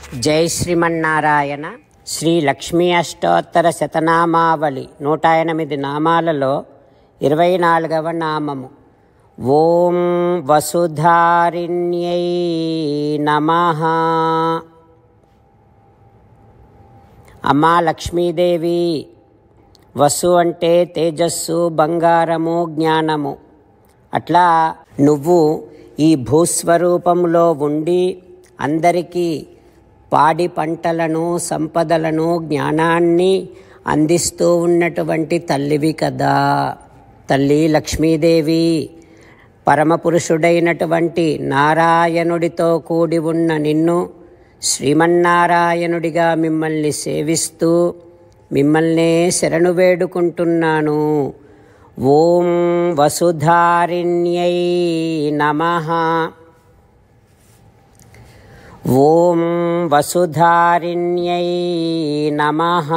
జై శ్రీమన్నారాయణ. శ్రీ లక్ష్మీ అష్టోత్తర శతనామావళి 108 నామాలలో 24వ నామము. ఓం వసుధారిణ్యై నమః. అమ్మా లక్ష్మీదేవి. వసు అంటే తేజస్సు, బంగారము, జ్ఞానము. అట్లా నువ్వు ఈ భూస్వరూపంలో ఉండి అందరికీ పాడి పంటలను, సంపదలను, జ్ఞానాన్ని అందిస్తూ ఉన్నటువంటి తల్లివి కదా. తల్లి లక్ష్మీదేవి పరమపురుషుడైనటువంటి నారాయణుడితో కూడి ఉన్న నిన్ను శ్రీమన్నారాయణుడిగా మిమ్మల్ని సేవిస్తూ మిమ్మల్నే శరణు వేడుకుంటున్నాను. ఓం వసుధారిణ్యై నమః. ఓం వసుధారిణ్యై నమః.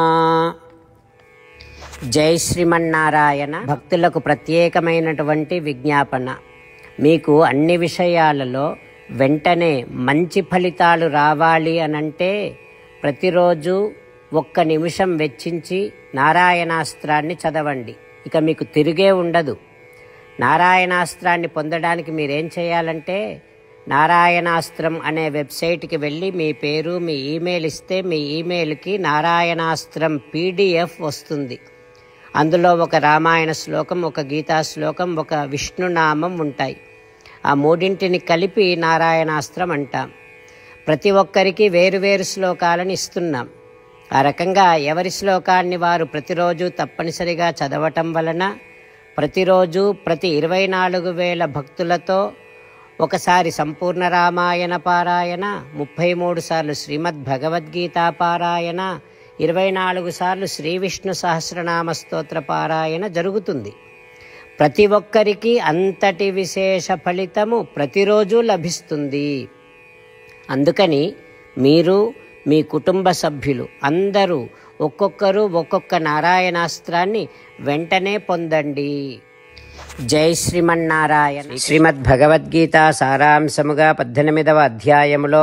జై శ్రీమన్నారాయణ. భక్తులకు ప్రత్యేకమైనటువంటి విజ్ఞాపన. మీకు అన్ని విషయాలలో వెంటనే మంచి ఫలితాలు రావాలి అనంటే ప్రతిరోజు 1 నిమిషం వెచ్చించి నారాయణాస్త్రాన్ని చదవండి. ఇక మీకు తిరిగే ఉండదు. నారాయణాస్త్రాన్ని పొందడానికి మీరేం చేయాలంటే నారాయణాస్త్రం అనే వెబ్సైట్కి వెళ్ళి మీ పేరు, మీ ఈమెయిల్ ఇస్తే మీ ఈమెయిల్కి నారాయణాస్త్రం PDF వస్తుంది. అందులో ఒక రామాయణ శ్లోకం, ఒక గీతా శ్లోకం, ఒక విష్ణునామం ఉంటాయి. ఆ మూడింటిని కలిపి నారాయణాస్త్రం అంటాం. ప్రతి ఒక్కరికి వేరువేరు శ్లోకాలను ఇస్తున్నాం. ఆ రకంగా ఎవరి శ్లోకాన్ని వారు ప్రతిరోజు తప్పనిసరిగా చదవటం వలన ప్రతిరోజు ప్రతి 24,000 భక్తులతో ఒకసారి సంపూర్ణ రామాయణ పారాయణ, 33 సార్లు శ్రీమద్ భగవద్గీత పారాయణ, 24 సార్లు శ్రీ విష్ణు సహస్రనామ స్తోత్ర పారాయణ జరుగుతుంది. ప్రతి ఒక్కరికి అంతటి విశేష ఫలితము ప్రతిరోజు లభిస్తుంది. అందుకని మీరు, మీ కుటుంబ సభ్యులు అందరూ ఒక్కొక్కరు ఒక్కొక్క నారాయణాస్త్రాన్ని వెంటనే పొందండి. జై శ్రీమన్నారాయణ. శ్రీమద్ భగవద్గీత సారాంశముగా 18వ అధ్యాయములో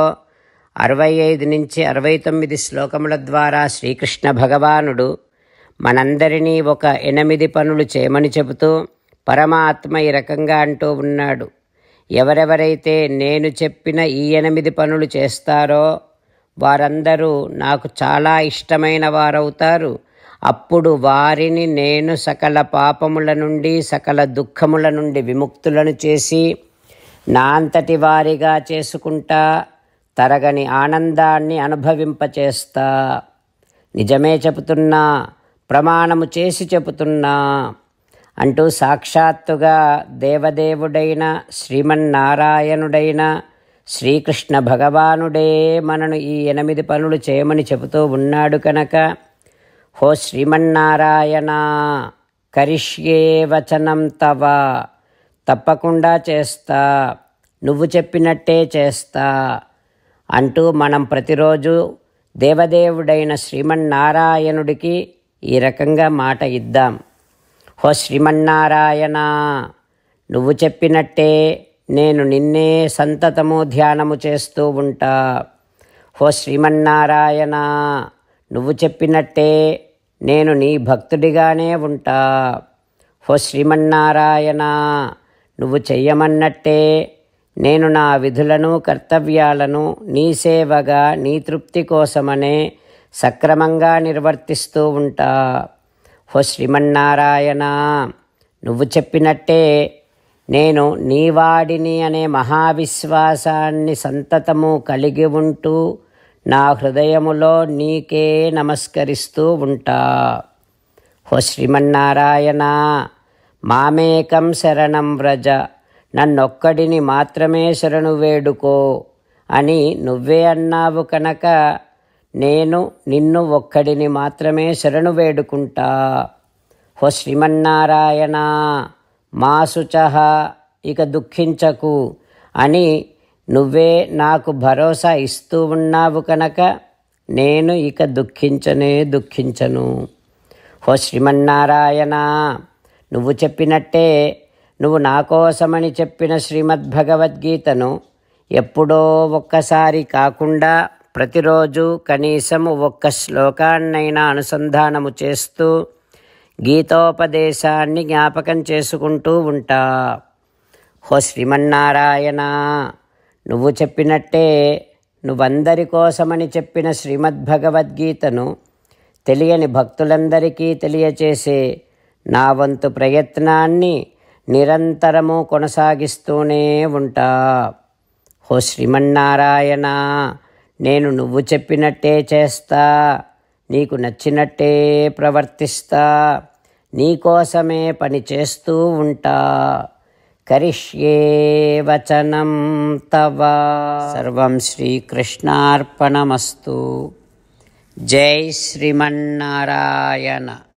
65 నుంచి 69 శ్లోకముల ద్వారా శ్రీకృష్ణ భగవానుడు మనందరినీ ఒక 8 పనులు చేయమని చెబుతూ పరమాత్మ ఈ రకంగా అంటూ ఉన్నాడు. ఎవరెవరైతే నేను చెప్పిన ఈ 8 పనులు చేస్తారో వారందరూ నాకు చాలా ఇష్టమైన వారవుతారు. అప్పుడు వారిని నేను సకల పాపముల నుండి, సకల దుఃఖముల నుండి విముక్తులను చేసి నా అంతటి వారిగా చేసుకుంటా, తరగని ఆనందాన్ని అనుభవింపచేస్తా. నిజమే చెబుతున్నా, ప్రమాణము చేసి చెబుతున్నా అంటూ సాక్షాత్తుగా దేవదేవుడైన శ్రీమన్నారాయణుడైన శ్రీకృష్ణ భగవానుడే మనను ఈ 8 పనులు చేయమని చెబుతూ ఉన్నాడు కనుక, హో శ్రీమన్నారాయణ, కరిష్యే వచనం తవ, తప్పకుండా చేస్తా, నువ్వు చెప్పినట్టే చేస్తా అంటూ మనం ప్రతిరోజు దేవదేవుడైన శ్రీమన్నారాయణుడికి ఈ రకంగా మాట ఇద్దాం. హో శ్రీమన్నారాయణ, నువ్వు చెప్పినట్టే నేను నిన్నే సంతతము ధ్యానము చేస్తూ ఉంటా. హో శ్రీమన్నారాయణ, నువ్వు చెప్పినట్టే నేను నీ భక్తుడిగానే ఉంటా. హో శ్రీమన్నారాయణ, నువ్వు చెయ్యమన్నట్టే నేను నా విధులను, కర్తవ్యాలను నీ సేవగా, నీ తృప్తి కోసమనే సక్రమంగా నిర్వర్తిస్తూ ఉంటా. హో శ్రీమన్నారాయణ, నువ్వు చెప్పినట్టే నేను నీవాడిని అనే మహావిశ్వాసాన్ని సంతతము కలిగి ఉంటూ నా హృదయములో నీకే నమస్కరిస్తూ ఉంటా. హో శ్రీమన్నారాయణ, మామేకం శరణం వ్రజ, నన్నొక్కడిని మాత్రమే శరణు వేడుకో అని నువ్వే అన్నావు కనుక నేను నిన్ను ఒక్కడిని మాత్రమే శరణు వేడుకుంటా. హో శ్రీమన్నారాయణ, మా శుచః, ఇక దుఃఖించకు అని నువ్వే నాకు భరోసా ఇస్తూ ఉన్నావు కనుక నేను ఇక దుఃఖించను. హో శ్రీమన్నారాయణ, నువ్వు చెప్పినట్టే నువ్వు నా కోసమని చెప్పిన శ్రీమద్భగవద్గీతను ఎప్పుడో ఒక్కసారి కాకుండా ప్రతిరోజు కనీసం ఒక్క శ్లోకాన్నైనా అనుసంధానము చేస్తూ గీతోపదేశాన్ని జ్ఞాపకం చేసుకుంటూ ఉంటా. హో శ్రీమన్నారాయణ, నువ్వు చెప్పినట్టే నువ్వందరి కోసమని చెప్పిన శ్రీమద్భగవద్గీతను తెలియని భక్తులందరికీ తెలియచేసే నా వంతు ప్రయత్నాన్ని నిరంతరము కొనసాగిస్తూనే ఉంటా. హో శ్రీమన్నారాయణ, నేను నువ్వు చెప్పినట్టే చేస్తా, నీకు నచ్చినట్టే ప్రవర్తిస్తా, నీకోసమే పని చేస్తూ ఉంటా. కరిష్యే వచనం తవ. సర్వం శ్రీకృష్ణార్పణమస్తు. జై శ్రీమన్నారాయణ.